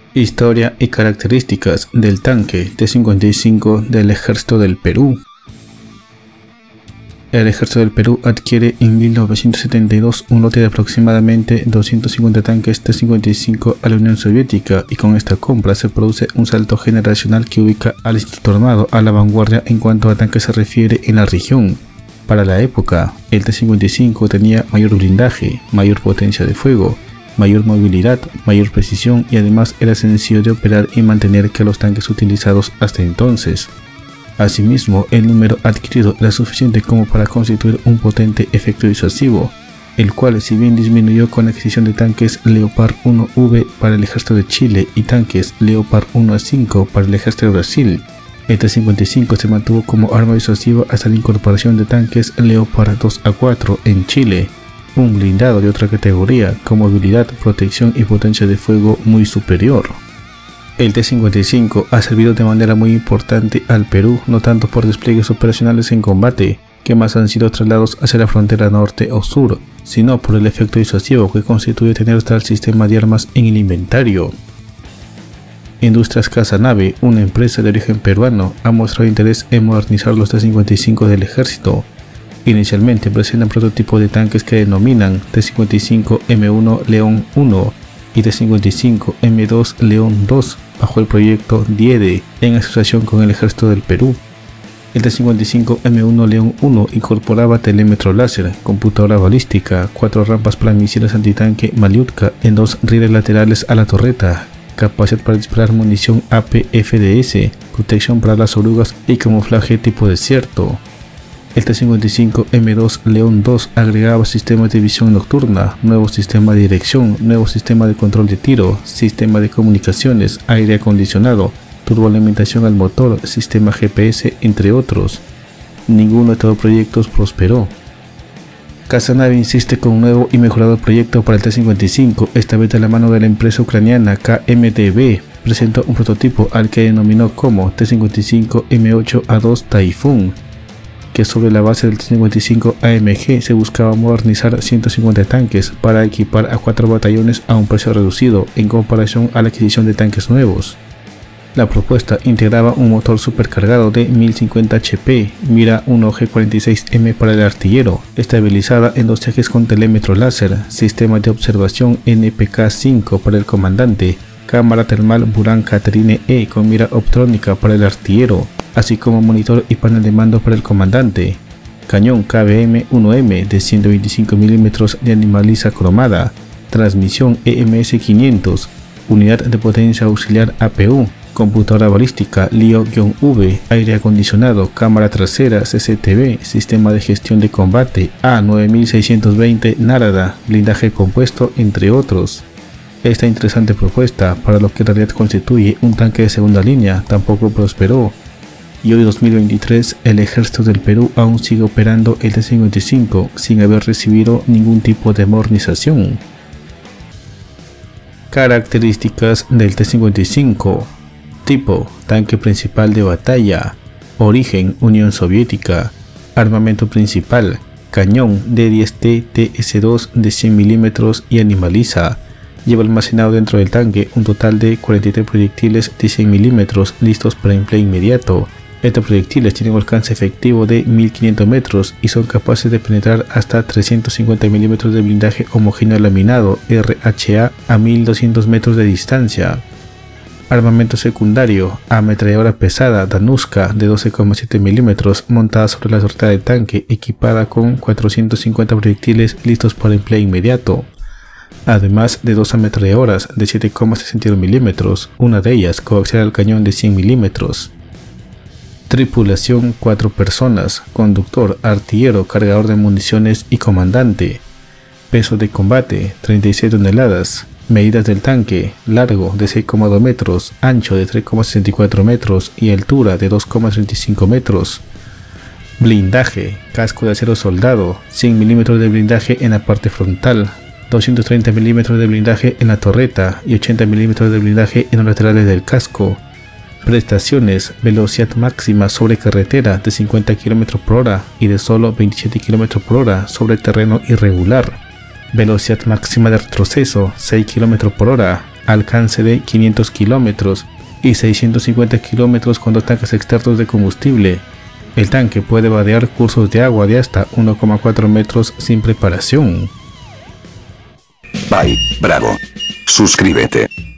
Historia y características del tanque T-55 del Ejército del Perú. El Ejército del Perú adquiere en 1972 un lote de aproximadamente 250 tanques T-55 a la Unión Soviética, y con esta compra se produce un salto generacional que ubica al Instituto Armado a la vanguardia en cuanto a tanques se refiere en la región. Para la época, el T-55 tenía mayor blindaje, mayor potencia de fuego, mayor movilidad, mayor precisión, y además era sencillo de operar y mantener que los tanques utilizados hasta entonces. Asimismo, el número adquirido era suficiente como para constituir un potente efecto disuasivo, el cual, si bien disminuyó con la adquisición de tanques Leopard 1V para el ejército de Chile y tanques Leopard 1A5 para el ejército de Brasil, el T-55 se mantuvo como arma disuasiva hasta la incorporación de tanques Leopard 2A4 en Chile, un blindado de otra categoría con movilidad, protección y potencia de fuego muy superior. El T-55 ha servido de manera muy importante al Perú, no tanto por despliegues operacionales en combate, que más han sido traslados hacia la frontera norte o sur, sino por el efecto disuasivo que constituye tener tal sistema de armas en el inventario. Industrias Casanave, una empresa de origen peruano, ha mostrado interés en modernizar los T-55 del ejército. Inicialmente presentan prototipos de tanques que denominan T-55 M1 León 1 y T-55 M2 León 2 bajo el proyecto DIEDE en asociación con el Ejército del Perú. El T-55 M1 León 1 incorporaba telémetro láser, computadora balística, 4 rampas para misiles antitanque Malyutka en 2 rieles laterales a la torreta, capacidad para disparar munición APFDS, protección para las orugas y camuflaje tipo desierto. El T-55 M2 León 2 agregaba sistemas de visión nocturna, nuevo sistema de dirección, nuevo sistema de control de tiro, sistema de comunicaciones, aire acondicionado, turboalimentación al motor, sistema GPS, entre otros. Ninguno de estos proyectos prosperó. Casanave insiste con un nuevo y mejorado proyecto para el T-55, esta vez de la mano de la empresa ucraniana KMDB. Presentó un prototipo al que denominó como T-55 M8A2 Typhoon, que sobre la base del T-55 AMG se buscaba modernizar 150 tanques para equipar a 4 batallones a un precio reducido en comparación a la adquisición de tanques nuevos. La propuesta integraba un motor supercargado de 1050 HP, mira 1G46M para el artillero, estabilizada en 2 ejes con telémetro láser, sistema de observación NPK-5 para el comandante, cámara termal Buran Catherine E con mira optrónica para el artillero, así como monitor y panel de mando para el comandante, cañón KBM-1M de 125 mm de animaliza cromada, transmisión EMS-500, unidad de potencia auxiliar APU, computadora balística LIO-V, aire acondicionado, cámara trasera CCTV, sistema de gestión de combate A9620 Narada, blindaje compuesto, entre otros. Esta interesante propuesta, para lo que en realidad constituye un tanque de segunda línea, tampoco prosperó, y hoy 2023 el Ejército del Perú aún sigue operando el T-55 sin haber recibido ningún tipo de modernización. Características del T-55. Tipo: tanque principal de batalla. Origen: Unión Soviética. Armamento principal: cañón D10T TS2 de 100 mm y animaliza. Lleva almacenado dentro del tanque un total de 43 proyectiles de 100 mm listos para empleo inmediato. Estos proyectiles tienen un alcance efectivo de 1500 metros y son capaces de penetrar hasta 350 mm de blindaje homogéneo laminado RHA a 1200 metros de distancia. Armamento secundario: ametralladora pesada Danuska de 12,7 mm montada sobre la torreta del tanque, equipada con 450 proyectiles listos para empleo inmediato, además de 2 ametralladoras de 7,62 mm, una de ellas coaxial al cañón de 100 mm. Tripulación: 4 personas, conductor, artillero, cargador de municiones y comandante. Peso de combate: 36 toneladas. Medidas del tanque: largo de 6,2 metros, ancho de 3,64 metros y altura de 2,35 metros. Blindaje: casco de acero soldado, 100 mm de blindaje en la parte frontal, 230 mm de blindaje en la torreta y 80 mm de blindaje en los laterales del casco. Prestaciones: velocidad máxima sobre carretera de 50 km/h y de solo 27 km/h sobre terreno irregular. Velocidad máxima de retroceso 6 km/h, alcance de 500 kilómetros y 650 kilómetros con 2 tanques externos de combustible. El tanque puede vadear cursos de agua de hasta 1,4 metros sin preparación. Bye, bravo. Suscríbete.